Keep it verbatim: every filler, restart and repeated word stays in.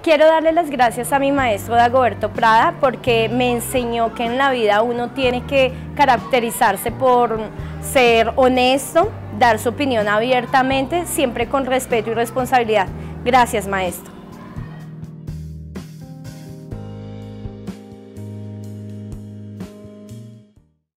Quiero darle las gracias a mi maestro Dagoberto Prada porque me enseñó que en la vida uno tiene que caracterizarse por ser honesto, dar su opinión abiertamente, siempre con respeto y responsabilidad. Gracias, maestro.